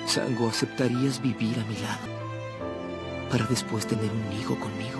Sango, ¿aceptarías vivir a mi lado para después tener un hijo conmigo?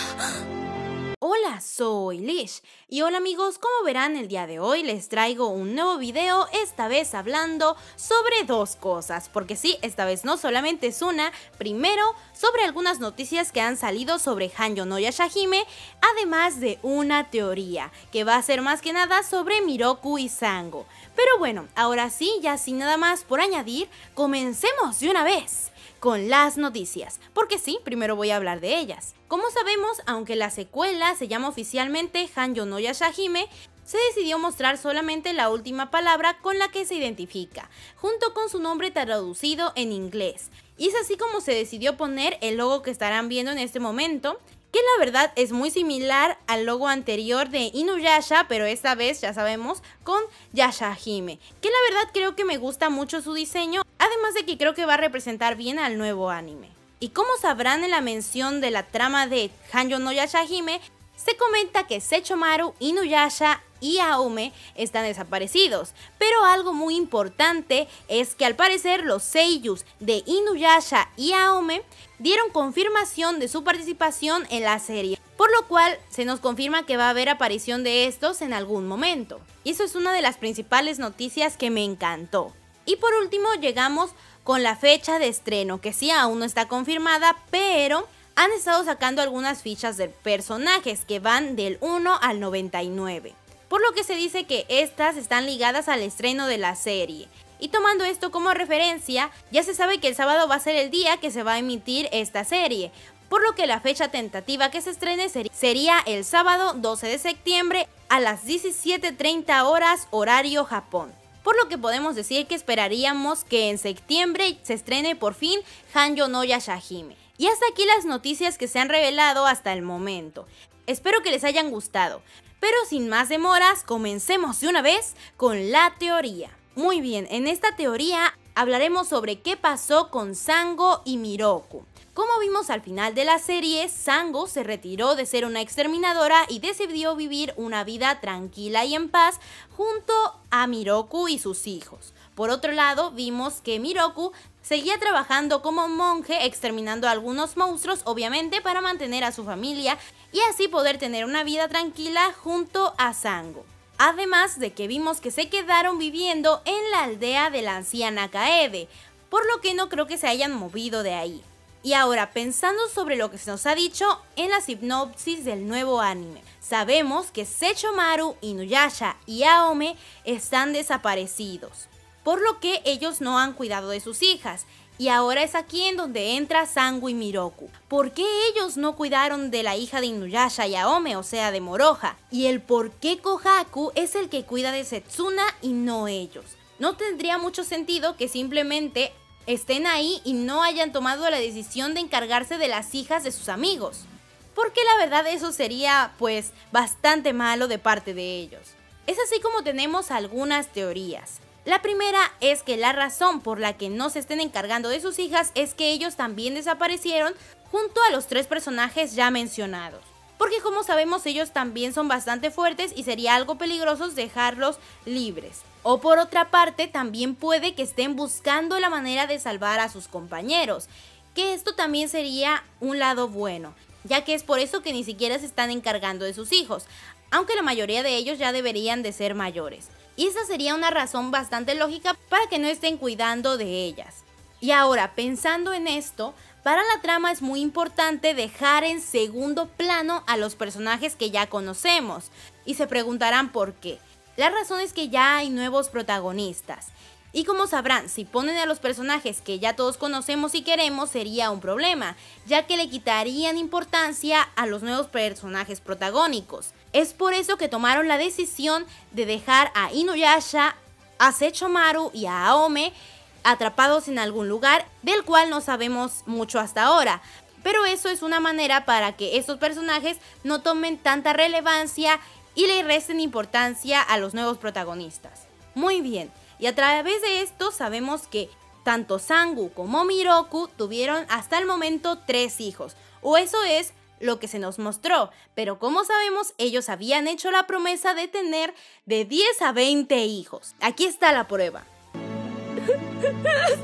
Hola, soy Lish y hola amigos, como verán el día de hoy les traigo un nuevo video, esta vez hablando sobre dos cosas, porque sí, esta vez no solamente es una. Primero, sobre algunas noticias que han salido sobre Hanyo no Yashahime, además de una teoría, que va a ser más que nada sobre Miroku y Sango. Pero bueno, ahora sí, ya sin nada más por añadir, comencemos de una vez con las noticias, porque sí, primero voy a hablar de ellas. Como sabemos, aunque la secuela se llama oficialmente Hanyo no Yashahime, se decidió mostrar solamente la última palabra con la que se identifica, junto con su nombre traducido en inglés. Y es así como se decidió poner el logo que estarán viendo en este momento, que la verdad es muy similar al logo anterior de Inuyasha, pero esta vez ya sabemos con Yashahime, que la verdad creo que me gusta mucho su diseño, además de que creo que va a representar bien al nuevo anime. Y como sabrán en la mención de la trama de Hanyo no Yashahime, se comenta que Sechomaru, Inuyasha y Aome están desaparecidos, pero algo muy importante es que al parecer los seiyus de Inuyasha y Aome dieron confirmación de su participación en la serie, por lo cual se nos confirma que va a haber aparición de estos en algún momento. Y eso es una de las principales noticias que me encantó. Y por último llegamos con la fecha de estreno, que sí aún no está confirmada, pero han estado sacando algunas fichas de personajes que van del 1 al 99. Por lo que se dice que estas están ligadas al estreno de la serie. Y tomando esto como referencia, ya se sabe que el sábado va a ser el día que se va a emitir esta serie, por lo que la fecha tentativa que se estrene sería el sábado 12 de septiembre a las 17:30 horas horario Japón. Por lo que podemos decir que esperaríamos que en septiembre se estrene por fin Hanyo no Yashahime. Y hasta aquí las noticias que se han revelado hasta el momento. Espero que les hayan gustado, pero sin más demoras, comencemos de una vez con la teoría. Muy bien, en esta teoría hablaremos sobre qué pasó con Sango y Miroku. Como vimos al final de la serie, Sango se retiró de ser una exterminadora y decidió vivir una vida tranquila y en paz junto a Miroku y sus hijos. Por otro lado, vimos que Miroku seguía trabajando como monje, exterminando a algunos monstruos, obviamente para mantener a su familia y así poder tener una vida tranquila junto a Sango. Además de que vimos que se quedaron viviendo en la aldea de la anciana Kaede, por lo que no creo que se hayan movido de ahí. Y ahora, pensando sobre lo que se nos ha dicho en la sinopsis del nuevo anime, sabemos que Sechomaru, Inuyasha y Aome están desaparecidos, por lo que ellos no han cuidado de sus hijas. Y ahora es aquí en donde entra Sango y Miroku. ¿Por qué ellos no cuidaron de la hija de Inuyasha y Aome, o sea de Moroha? Y el por qué Kohaku es el que cuida de Setsuna y no ellos. No tendría mucho sentido que simplemente estén ahí y no hayan tomado la decisión de encargarse de las hijas de sus amigos. Porque la verdad eso sería pues bastante malo de parte de ellos. Es así como tenemos algunas teorías. La primera es que la razón por la que no se estén encargando de sus hijas es que ellos también desaparecieron junto a los tres personajes ya mencionados. Porque como sabemos ellos también son bastante fuertes y sería algo peligroso dejarlos libres. O por otra parte también puede que estén buscando la manera de salvar a sus compañeros, que esto también sería un lado bueno, ya que es por eso que ni siquiera se están encargando de sus hijos, aunque la mayoría de ellos ya deberían de ser mayores. Y esa sería una razón bastante lógica para que no estén cuidando de ellas. Y ahora, pensando en esto, para la trama es muy importante dejar en segundo plano a los personajes que ya conocemos. Y se preguntarán por qué. La razón es que ya hay nuevos protagonistas. Y como sabrán, si ponen a los personajes que ya todos conocemos y queremos sería un problema, ya que le quitarían importancia a los nuevos personajes protagónicos. Es por eso que tomaron la decisión de dejar a Inuyasha, a Sechomaru y a Aome atrapados en algún lugar del cual no sabemos mucho hasta ahora. Pero eso es una manera para que estos personajes no tomen tanta relevancia y le resten importancia a los nuevos protagonistas. Muy bien, y a través de esto sabemos que tanto Sango como Miroku tuvieron hasta el momento 3 hijos, o eso es lo que se nos mostró, pero como sabemos ellos habían hecho la promesa de tener de 10 a 20 hijos. Aquí está la prueba. Sí,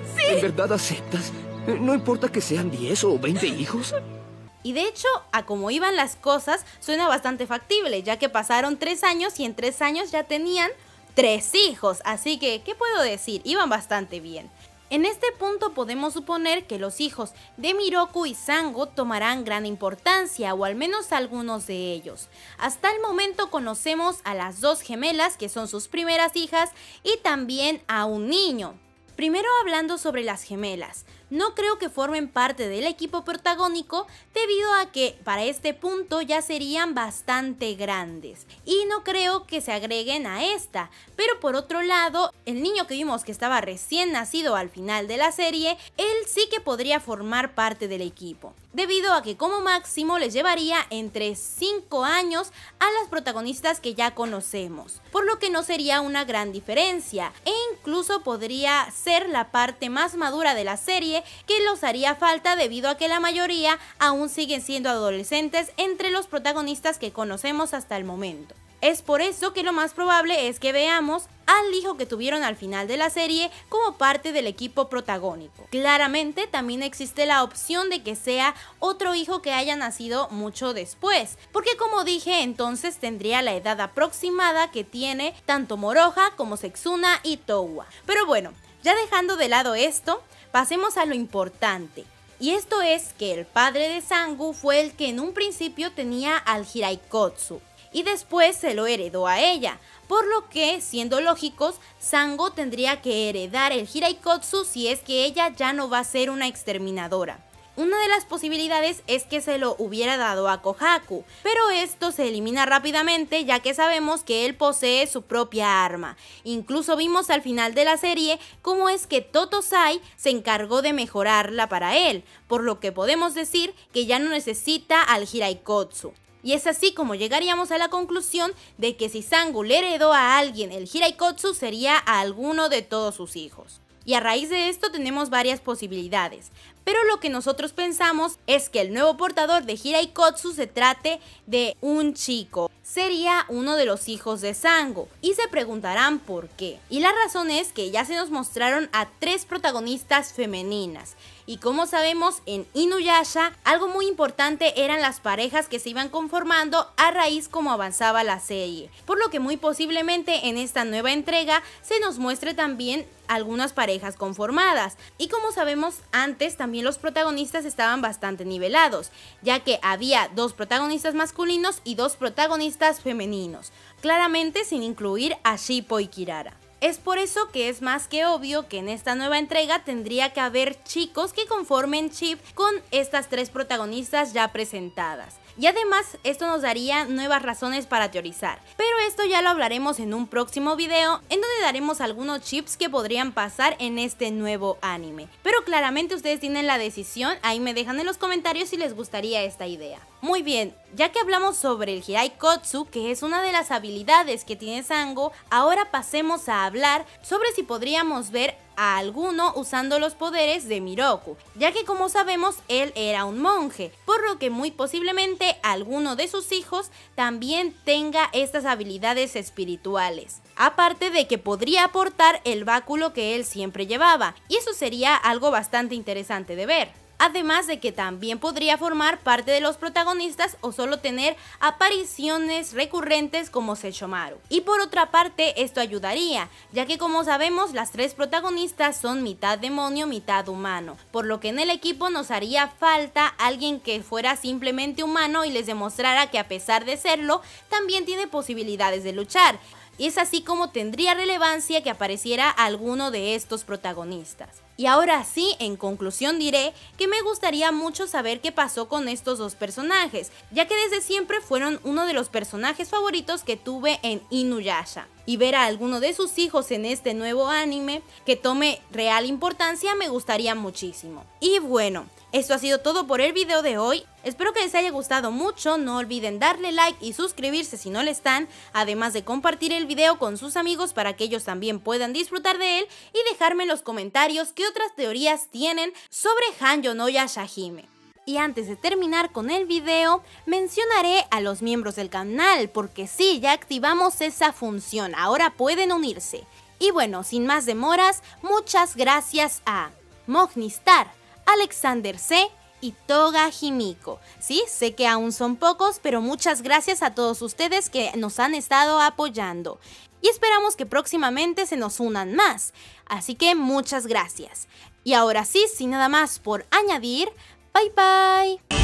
verdad aceptas? No importa que sean 10 o 20 hijos. Y de hecho, a como iban las cosas, suena bastante factible, ya que pasaron 3 años y en 3 años ya tenían 3 hijos. Así que, ¿qué puedo decir? Iban bastante bien. En este punto podemos suponer que los hijos de Miroku y Sango tomarán gran importancia, o al menos algunos de ellos. Hasta el momento conocemos a las 2 gemelas, que son sus primeras hijas, y también a un niño. Primero, hablando sobre las gemelas, no creo que formen parte del equipo protagónico debido a que para este punto ya serían bastante grandes y no creo que se agreguen a esta, pero por otro lado, el niño que vimos que estaba recién nacido al final de la serie, él sí que podría formar parte del equipo, debido a que como máximo les llevaría entre 5 años a las protagonistas que ya conocemos, por lo que no sería una gran diferencia e incluso podría ser la parte más madura de la serie que los haría falta debido a que la mayoría aún siguen siendo adolescentes entre los protagonistas que conocemos hasta el momento. Es por eso que lo más probable es que veamos al hijo que tuvieron al final de la serie como parte del equipo protagónico. Claramente también existe la opción de que sea otro hijo que haya nacido mucho después, porque como dije, entonces tendría la edad aproximada que tiene tanto Moroha como Setsuna y Touwa. Pero bueno, ya dejando de lado esto, pasemos a lo importante. Y esto es que el padre de Sangu fue el que en un principio tenía al Hiraikotsu y después se lo heredó a ella, por lo que, siendo lógicos, Sango tendría que heredar el Hiraikotsu si es que ella ya no va a ser una exterminadora. Una de las posibilidades es que se lo hubiera dado a Kohaku, pero esto se elimina rápidamente ya que sabemos que él posee su propia arma. Incluso vimos al final de la serie cómo es que Totosai se encargó de mejorarla para él, por lo que podemos decir que ya no necesita al Hiraikotsu. Y es así como llegaríamos a la conclusión de que si Sangu le heredó a alguien el Hiraikotsu sería a alguno de todos sus hijos. Y a raíz de esto tenemos varias posibilidades, pero lo que nosotros pensamos es que el nuevo portador de Hiraikotsu se trate de un chico. Sería uno de los hijos de Sango, y se preguntarán por qué. Y la razón es que ya se nos mostraron a 3 protagonistas femeninas. Y como sabemos, en Inuyasha, algo muy importante eran las parejas que se iban conformando a raíz como avanzaba la serie. Por lo que muy posiblemente en esta nueva entrega se nos muestre también algunas parejas conformadas. Y como sabemos, antes también los protagonistas estaban bastante nivelados, ya que había 2 protagonistas masculinos y 2 protagonistas femeninos, claramente sin incluir a Shippo y Kirara. Es por eso que es más que obvio que en esta nueva entrega tendría que haber chicos que conformen chip con estas 3 protagonistas ya presentadas. Y además esto nos daría nuevas razones para teorizar, pero esto ya lo hablaremos en un próximo video en donde daremos algunos chips que podrían pasar en este nuevo anime. Pero claramente ustedes tienen la decisión, ahí me dejan en los comentarios si les gustaría esta idea. Muy bien, ya que hablamos sobre el Hiraikotsu, que es una de las habilidades que tiene Sango, ahora pasemos a hablar sobre si podríamos ver a alguno usando los poderes de Miroku, ya que como sabemos él era un monje, por lo que muy posiblemente alguno de sus hijos también tenga estas habilidades espirituales. Aparte de que podría aportar el báculo que él siempre llevaba, y eso sería algo bastante interesante de ver. Además de que también podría formar parte de los protagonistas o solo tener apariciones recurrentes como Sesshomaru. Y por otra parte esto ayudaría, ya que como sabemos las 3 protagonistas son mitad demonio, mitad humano, por lo que en el equipo nos haría falta alguien que fuera simplemente humano y les demostrara que a pesar de serlo, también tiene posibilidades de luchar. Y es así como tendría relevancia que apareciera alguno de estos protagonistas. Y ahora sí, en conclusión diré que me gustaría mucho saber qué pasó con estos 2 personajes, ya que desde siempre fueron uno de los personajes favoritos que tuve en Inuyasha. Y ver a alguno de sus hijos en este nuevo anime que tome real importancia me gustaría muchísimo. Y bueno, esto ha sido todo por el video de hoy. Espero que les haya gustado mucho, no olviden darle like y suscribirse si no lo están, además de compartir el video con sus amigos para que ellos también puedan disfrutar de él y dejarme en los comentarios qué otras teorías tienen sobre Hanyo no Yashahime. Y antes de terminar con el video, mencionaré a los miembros del canal, porque sí, ya activamos esa función, ahora pueden unirse. Y bueno, sin más demoras, muchas gracias a Mognistar, Alexander C. y Toga Himiko. Sí, sé que aún son pocos, pero muchas gracias a todos ustedes que nos han estado apoyando. Y esperamos que próximamente se nos unan más. Así que muchas gracias. Y ahora sí, sin nada más por añadir, bye bye.